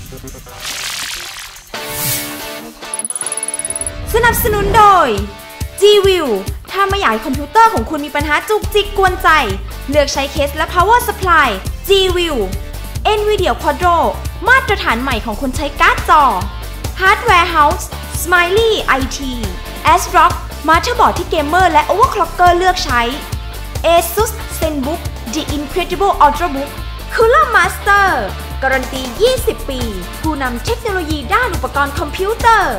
สนับสนุนโดย G-View ถ้าไม่อยากให้คอมพิวเตอร์ของคุณมีปัญหาจุกจิกกวนใจเลือกใช้เคสและ Power Supply G-View NVIDIA Quadro มาตรฐานใหม่ของคนใช้การ์ดจอ Hardware House Smiley IT ASRock มาเตอร์บอร์ดที่เกมเมอร์และ Overclocker เลือกใช้ ASUS ZenBook The Incredible Ultrabook Cooler Master การันตี 20 ปีผู้นำเทคโนโลยีด้านอุปกรณ์คอมพิวเตอร์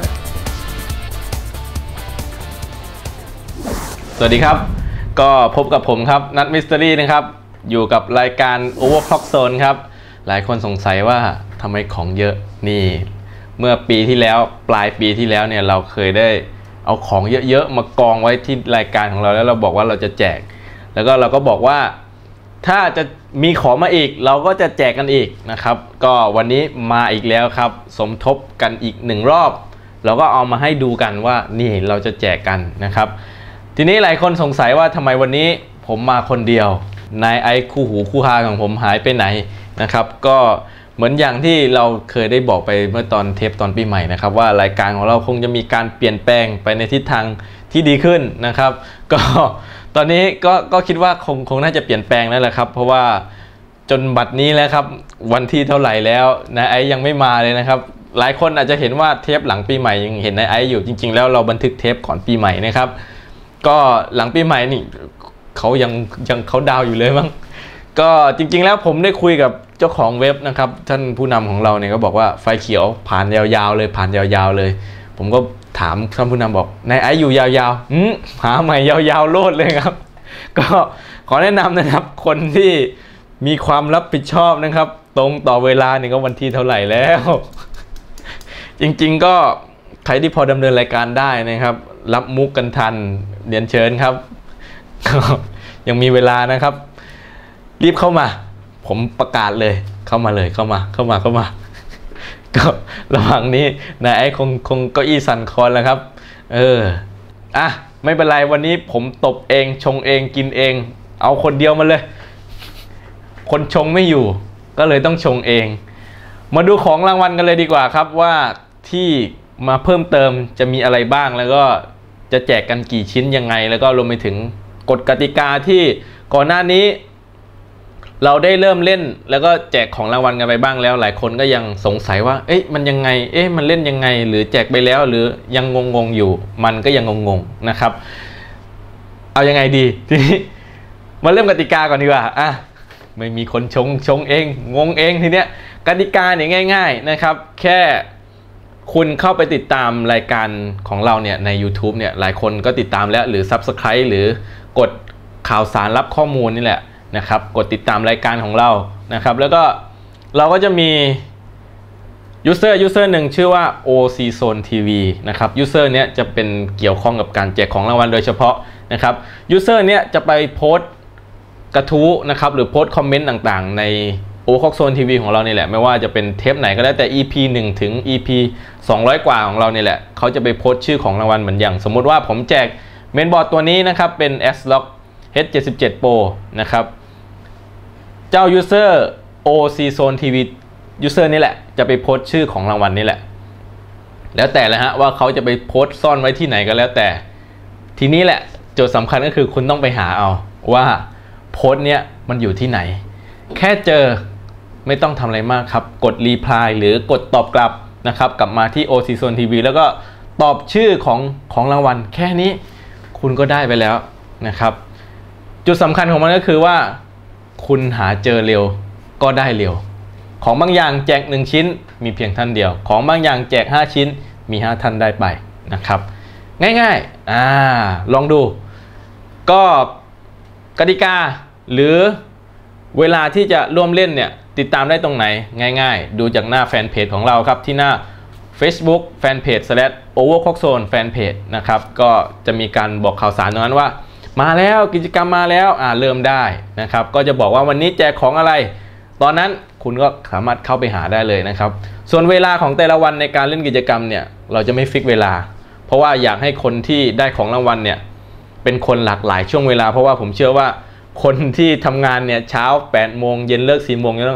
สวัสดีครับก็พบกับผมครับนัทมิสเตอรี่นะครับอยู่กับรายการ Overclock Zone ครับหลายคนสงสัยว่าทำไมของเยอะนี่เมื่อปีที่แล้วปลายปีที่แล้วเนี่ยเราเคยได้เอาของเยอะๆมากองไว้ที่รายการของเราแล้วเราบอกว่าเราจะแจกแล้วก็เราก็บอกว่าถ้าจะมีของมาอีกเราก็จะแจกกันอีกนะครับก็วันนี้มาอีกแล้วครับสมทบกันอีก1รอบเราก็เอามาให้ดูกันว่านี่เราจะแจกกันนะครับทีนี้หลายคนสงสัยว่าทำไมวันนี้ผมมาคนเดียวนายไอคู่หูคู่ฮาของผมหายไปไหนนะครับก็เหมือนอย่างที่เราเคยได้บอกไปเมื่อตอนเทปตอนปีใหม่นะครับว่ารายการของเราคงจะมีการเปลี่ยนแปลงไปในทิศทางที่ดีขึ้นนะครับก็ตอนนี้ก็คิดว่าคงน่าจะเปลี่ยนแปลงแล้วแหละครับเพราะว่าจนบัดนี้แล้วครับวันที่เท่าไหร่แล้วนายไอยังไม่มาเลยนะครับหลายคนอาจจะเห็นว่าเทปหลังปีใหม่ยังเห็นนายไออยู่จริงๆแล้วเราบันทึกเทปก่อนปีใหม่นะครับก็หลังปีใหม่นี่เขายังเขาดาวอยู่เลยมั้งก็จริงๆแล้วผมได้คุยกับเจ้าของเว็บนะครับท่านผู้นำของเราเนี่ยก็บอกว่าไฟเขียวผ่านยาวๆเลยผ่านยาวๆเลยผมก็ถามท่านผู้นำบอกนายไออยู่ยาวๆหาใหม่ยาวๆโลดเลยครับก็ขอแนะนำนะครับคนที่มีความรับผิดชอบนะครับตรงต่อเวลาเนี่ยก็วันที่เท่าไหร่แล้วจริงๆก็ใครที่พอดำเนินรายการได้นะครับรับมุกกันทันเรียนเชิญครับยังมีเวลานะครับรีบเข้ามาผมประกาศเลยเข้ามาเลยเข้ามาก็ระหว่างนี้นายไอ้คงเก้าอี้สั่นคลอนแล้วครับไม่เป็นไรวันนี้ผมตบเองชงเองกินเองเอาคนเดียวมาเลยคนชงไม่อยู่ก็เลยต้องชงเองมาดูของรางวัลกันเลยดีกว่าครับว่าที่มาเพิ่มเติมจะมีอะไรบ้างแล้วก็จะแจกกันกี่ชิ้นยังไงแล้วก็รวมไปถึงกฎกติกาที่ก่อนหน้านี้เราได้เริ่มเล่นแล้วก็แจกของรางวัลกันไปบ้างแล้วหลายคนก็ยังสงสัยว่าเอ๊ะมันยังไงมันเล่นยังไงหรือแจกไปแล้วหรือยังงงอยู่มันก็ยังงงนะครับเอายังไงดีทีนี้มาเริ่มกติกาก่อนดีกว่าไม่มีคนชงเองงงเองทีเนี้ยกติกาเนี่ยง่ายๆนะครับแค่คุณเข้าไปติดตามรายการของเราเนี่ยใน YouTube เนี่ยหลายคนก็ติดตามแล้วหรือ Subscribe หรือกดข่าวสารรับข้อมูลนี่แหละนะครับกดติดตามรายการของเรานะครับแล้วก็เราก็จะมียูเซอร์หนึ่งชื่อว่า OC Zone TV นะครับยูเซอร์เนี้ยจะเป็นเกี่ยวข้องกับการแจกของรางวัลโดยเฉพาะนะครับยูเซอร์เนี้ยจะไปโพสต์กระทู้นะครับหรือโพสต์คอมเมนต์ต่างๆในOverclock Zone TV ของเรานี่แหละไม่ว่าจะเป็นเทปไหนก็ได้แต่ EP 1 ถึง EP 200 กว่าของเรานี่แหละเขาจะไปโพสต์ชื่อของรางวัลเหมือนอย่างสมมุติว่าผมแจกเมนบอร์ดตัวนี้นะครับเป็น ASRock H77 Pro นะครับเจ้า User OC Zone TV User นี่แหละจะไปโพสต์ชื่อของรางวัลนี่แหละแล้วแต่เลยฮะว่าเขาจะไปโพสต์ซ่อนไว้ที่ไหนก็แล้วแต่ทีนี้แหละโจทย์สำคัญก็คือคุณต้องไปหาเอาว่าโพสต์เนี้ยมันอยู่ที่ไหนแค่เจอไม่ต้องทำอะไรมากครับกดรีプライหรือกดตอบกลับนะครับกลับมาที่ OC Zone TV แล้วก็ตอบชื่อของรางวัลแค่นี้คุณก็ได้ไปแล้วนะครับจุดสำคัญของมันก็คือว่าคุณหาเจอเร็วก็ได้เร็วของบางอย่างแจก1ชิ้นมีเพียงท่านเดียวของบางอย่างแจก5ชิ้นมี5ท่านได้ไปนะครับง่ายๆลองดูก็กติกาหรือเวลาที่จะร่วมเล่นเนี่ยติดตามได้ตรงไหนง่ายๆดูจากหน้าแฟนเพจของเราครับที่หน้า Facebook Fanpage/Overclock Zone Fanpage นะครับก็จะมีการบอกข่าวสารตรงนั้นว่ามาแล้วกิจกรรมมาแล้วเริ่มได้นะครับก็จะบอกว่าวันนี้แจกของอะไรตอนนั้นคุณก็สามารถเข้าไปหาได้เลยนะครับส่วนเวลาของแต่ละวันในการเล่นกิจกรรมเนี่ยเราจะไม่ฟิกเวลาเพราะว่าอยากให้คนที่ได้ของรางวัลเนี่ยเป็นคนหลากหลายช่วงเวลาเพราะว่าผมเชื่อว่าคนที่ทำงานเนี่ยเช้า8 โมงเย็นเลิก4 โมงต้อง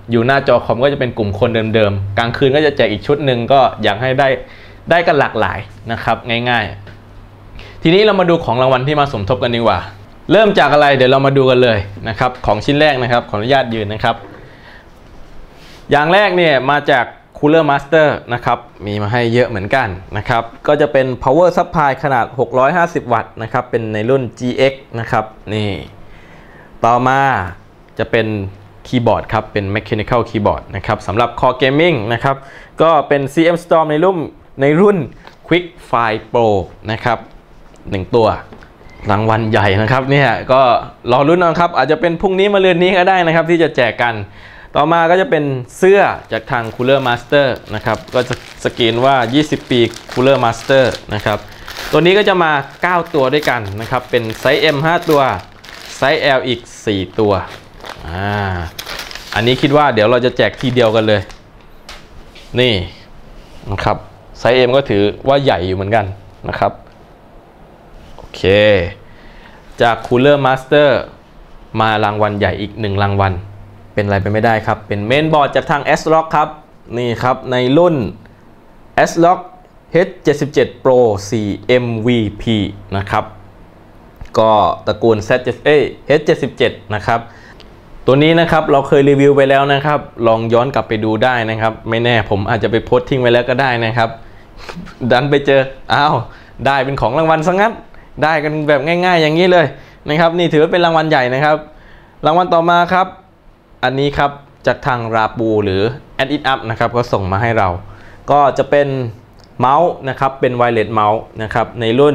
อยู่หน้าจอคอมก็จะเป็นกลุ่มคนเดิมๆกลางคืนก็จะแจกอีกชุดหนึ่งก็อยากให้ได้กันหลากหลายนะครับง่ายๆทีนี้เรามาดูของรางวัลที่มาสมทบกันดีกว่าเริ่มจากอะไรเดี๋ยวเรามาดูกันเลยนะครับของชิ้นแรกนะครับขออนุญาตยืนนะครับอย่างแรกเนี่ยมาจาก Cooler Master นะครับมีมาให้เยอะเหมือนกันนะครับก็จะเป็น Power Supply ขนาด650 วัตต์นะครับเป็นในรุ่น GX นะครับนี่ต่อมาจะเป็นคีย์บอร์ดครับเป็น Mechanical Keyboard นะครับสำหรับ Core Gaming นะครับก็เป็น CM Storm ในรุ่น Quick File Pro นะครับ1ตัวรางวัลใหญ่นะครับเนี่ยก็รอรุ้นนะครับอาจจะเป็นพรุ่งนี้มะรืนนี้ก็ได้นะครับที่จะแจกกันต่อมาก็จะเป็นเสื้อจากทาง Cooler Master นะครับก็จะสกรีนว่า20 ปี Cooler Master นะครับตัวนี้ก็จะมา 9 ตัวด้วยกันนะครับเป็นไซส์ M 5 ตัวไซส์ L อีก 4 ตัวอันนี้คิดว่าเดี๋ยวเราจะแจกทีเดียวกันเลยนี่นะครับไซส์ M ก็ถือว่าใหญ่อยู่เหมือนกันนะครับโอเคจาก Cooler Master มารางวัลใหญ่อีก1รางวัลเป็นอะไรไปไม่ได้ครับเป็นเมนบอร์ดจากทาง ASRock ครับนี่ครับในรุ่น ASRock H77 Pro 4 MVP นะครับก็ตระกูล H77 นะครับตัวนี้นะครับเราเคยรีวิวไปแล้วนะครับลองย้อนกลับไปดูได้นะครับไม่แน่ผมอาจจะไปโพสต์ทิ้งไว้แล้วก็ได้นะครับดันไปเจออ้าวได้เป็นของรางวัลซะงั้นได้กันแบบง่ายๆอย่างนี้เลยนะครับนี่ถือว่าเป็นรางวัลใหญ่นะครับรางวัลต่อมาครับอันนี้ครับจากทางราปูหรือ Add It Up นะครับก็ส่งมาให้เราก็จะเป็นเมาส์นะครับเป็นไวเลสเมาส์นะครับในรุ่น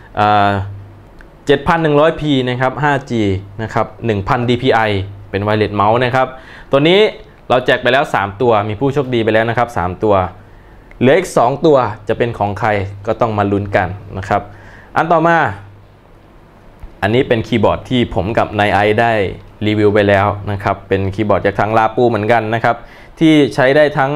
7100p นะครับ 5G นะครับ 1000 dpi เป็นไวเลสเมาส์นะครับตัวนี้เราแจกไปแล้ว3ตัวมีผู้โชคดีไปแล้วนะครับ3ตัวเหลืออีก2ตัวจะเป็นของใครก็ต้องมาลุ้นกันนะครับอันต่อมาอันนี้เป็นคีย์บอร์ดที่ผมกับนายไอได้รีวิวไปแล้วนะครับเป็นคีย์บอร์ดจากทางลาปูเหมือนกันนะครับที่ใช้ได้ทั้ง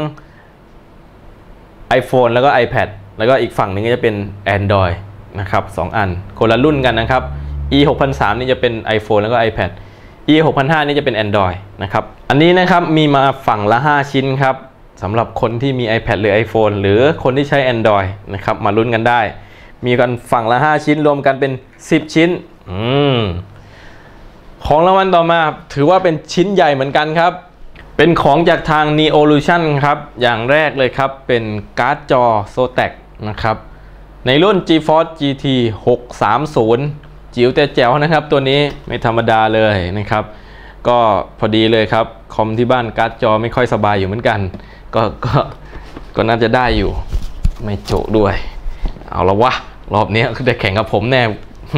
iPhone แล้วก็ iPad แล้วก็อีกฝั่งนึงก็จะเป็น Android นะครับ2อันคนละรุ่นกันนะครับ E6003 นี่จะเป็น iPhone แล้วก็ iPad E6005 นี่จะเป็น Android นะครับอันนี้นะครับมีมาฝั่งละ5ชิ้นครับสำหรับคนที่มี iPad หรือ iPhone หรือคนที่ใช้ Android นะครับมาลุ้นกันได้มีกันฝั่งละ5ชิ้นรวมกันเป็น10ชิ้นของรางวัลต่อมาถือว่าเป็นชิ้นใหญ่เหมือนกันครับเป็นของจากทาง Neolution ครับอย่างแรกเลยครับเป็นการ์ดจอ Zotac นะครับในรุ่น GeForce GT 630จิ๋วแต่แจ๋วนะครับตัวนี้ไม่ธรรมดาเลยนะครับก็พอดีเลยครับคอมที่บ้านการ์ดจอไม่ค่อยสบายอยู่เหมือนกันก็น่าจะได้อยู่ไม่โจด้วยเอาละวะรอบนี้ได้แข่งกับผมแน่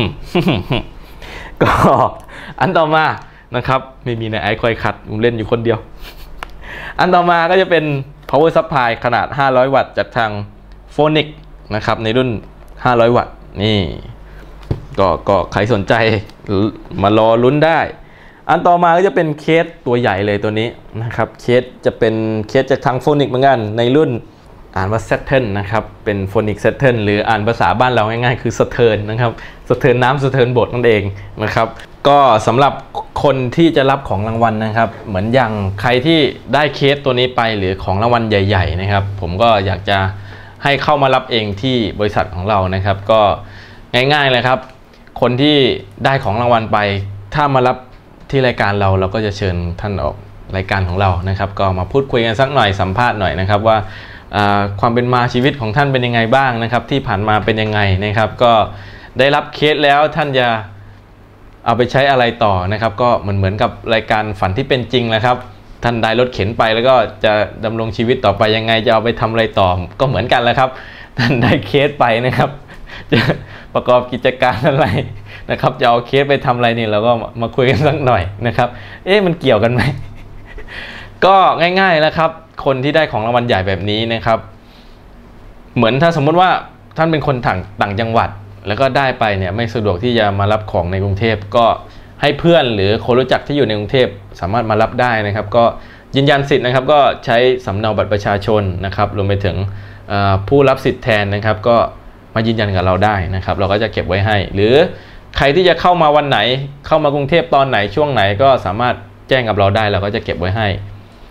ก็อันต่อมานะครับไม่มีในไอคอยขัดผมเล่นอยู่คนเดียวอันต่อมาก็จะเป็น power supply ขนาด500 วัตต์จากทาง Phonic นะครับในรุ่น500 วัตต์นี่ก็ใครสนใจมารอลุ้นได้อันต่อมาก็จะเป็นเคสตัวใหญ่เลยตัวนี้นะครับเคสจะเป็นเคสจากทาง Phonic เหมือนกันในรุ่นอ่านว่า Saturn นะครับเป็น Phonic Saturn หรืออ่านภาษาบ้านเราง่ายๆคือ Saturn นะครับ Saturn น้ำ Saturn บทนั่นเองนะครับก็สำหรับคนที่จะรับของรางวัลนะครับเหมือนอย่างใครที่ได้เคสตัวนี้ไปหรือของรางวัลใหญ่ๆนะครับผมก็อยากจะให้เข้ามารับเองที่บริษัทของเรานะครับก็ง่ายๆเลยครับคนที่ได้ของรางวัลไปถ้ามารับที่รายการเราก็จะเชิญท่านออกรายการของเรานะครับก็มาพูดคุยกันสักหน่อยสัมภาษณ์หน่อยนะครับว่าความเป็นมาชีวิตของท่านเป็นยังไงบ้างนะครับที่ผ่านมาเป็นยังไงนะครับก็ได้รับเคสแล้วท่านจะเอาไปใช้อะไรต่อนะครับก็เหมือนกับรายการฝันที่เป็นจริงแหละครับท่านได้รถเข็นไปแล้วก็จะดำรงชีวิตต่อไปยังไงจะเอาไปทำอะไรต่อก็เหมือนกันแหละครับท่านได้เคสไปนะครับจะประกอบกิจการอะไรนะครับจะเอาเคสไปทำอะไรนี่เราก็มาคุยกันสักหน่อยนะครับมันเกี่ยวกันไหมก็ง่ายๆแล้วครับคนที่ได้ของรางวัลใหญ่แบบนี้นะครับเหมือนถ้าสมมติว่าท่านเป็นคนต่างจังหวัดแล้วก็ได้ไปเนี่ยไม่สะดวกที่จะมารับของในกรุงเทพก็ให้เพื่อนหรือคนรู้จักที่อยู่ในกรุงเทพสามารถมารับได้นะครับก็ยืนยันสิทธิ์นะครับก็ใช้สำเนาบัตรประชาชนนะครับรวมไปถึงผู้รับสิทธิ์แทนนะครับก็มายืนยันกับเราได้นะครับเราก็จะเก็บไว้ให้หรือใครที่จะเข้ามาวันไหนเข้ามากรุงเทพตอนไหนช่วงไหนก็สามารถแจ้งกับเราได้เราก็จะเก็บไว้ให้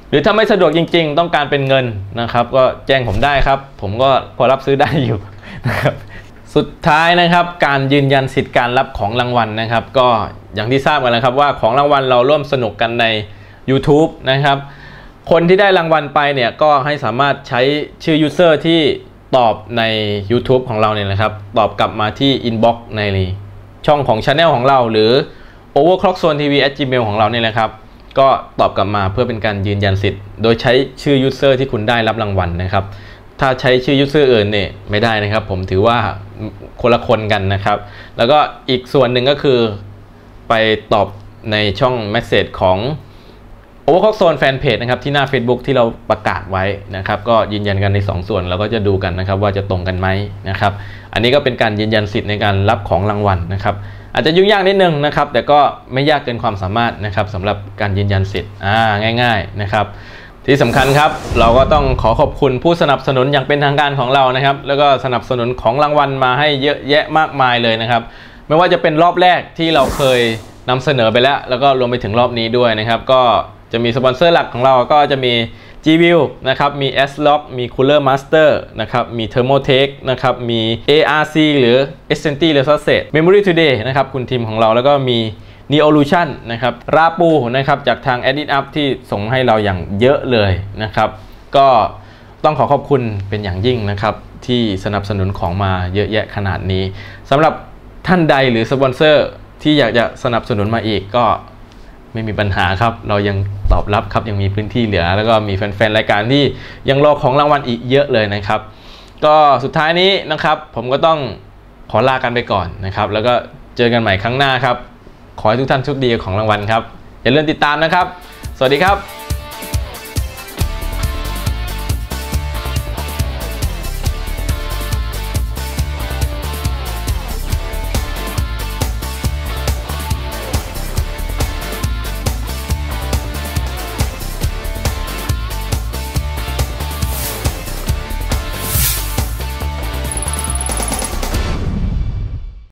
หรือถ้าไม่สะดวกจริงๆต้องการเป็นเงินนะครับก็แจ้งผมได้ครับผมก็พอรับซื้อได้อยู่นะครับสุดท้ายนะครับการยืนยันสิทธิ์การรับของรางวัลนะครับก็อย่างที่ทราบกันแล้วครับว่าของรางวัลเราร่วมสนุกกันใน YouTube นะครับคนที่ได้รางวัลไปเนี่ยก็ให้สามารถใช้ชื่อ user ที่ตอบใน YouTube ของเราเนี่ยนะครับตอบกลับมาที่ inbox ในช่องของ Channel ของเราหรือ overclockzonetv@gmail ของเราเนี่ยนะครับก็ตอบกลับมาเพื่อเป็นการยืนยันสิทธิ์โดยใช้ชื่อ user ที่คุณได้รับรางวัลนะครับถ้าใช้ชื่อ user อื่นเนี่ยไม่ได้นะครับผมถือว่าคนละคนกันนะครับแล้วก็อีกส่วนหนึ่งก็คือไปตอบในช่อง message ของ overclockzone Fanpage นะครับที่หน้า Facebook ที่เราประกาศไว้นะครับก็ยืนยันกันใน2ส่วนเราก็จะดูกันนะครับว่าจะตรงกันไหมนะครับอันนี้ก็เป็นการยืนยันสิทธิ์ในการรับของรางวัลนะครับอาจจะยุ่งยากนิดนึงนะครับแต่ก็ไม่ยากเกินความสามารถนะครับสำหรับการยืนยันสิทธิ์ง่ายๆนะครับที่สำคัญครับเราก็ต้องขอบคุณผู้สนับสนุนอย่างเป็นทางการของเรานะครับแล้วก็สนับสนุนของรางวัลมาให้เยอะแยะมากมายเลยนะครับไม่ว่าจะเป็นรอบแรกที่เราเคยนำเสนอไปแล้วก็รวมไปถึงรอบนี้ด้วยนะครับก็จะมีสปอนเซอร์หลักของเราก็จะมี G-View นะครับมี S-Lock มี Cooler Master นะครับมี Thermotech นะครับมี ARC หรือ Essenti Resources Memory Today นะครับคุณทีมของเราแล้วก็มี Neolution นะครับราปูนะครับจากทาง Edit Up ที่ส่งให้เราอย่างเยอะเลยนะครับก็ต้องขอบคุณเป็นอย่างยิ่งนะครับที่สนับสนุนของมาเยอะแยะขนาดนี้สำหรับท่านใดหรือสปอนเซอร์ที่อยากจะสนับสนุนมาอีกก็ไม่มีปัญหาครับเรายังตอบรับครับยังมีพื้นที่เหลือแล้วก็มีแฟนๆรายการที่ยังรอของรางวัลอีกเยอะเลยนะครับก็สุดท้ายนี้นะครับผมก็ต้องขอลากันไปก่อนนะครับแล้วก็เจอกันใหม่ครั้งหน้าครับขอให้ทุกท่านโชคดีกับของรางวัลครับอย่าลืมติดตามนะครับสวัสดีครับ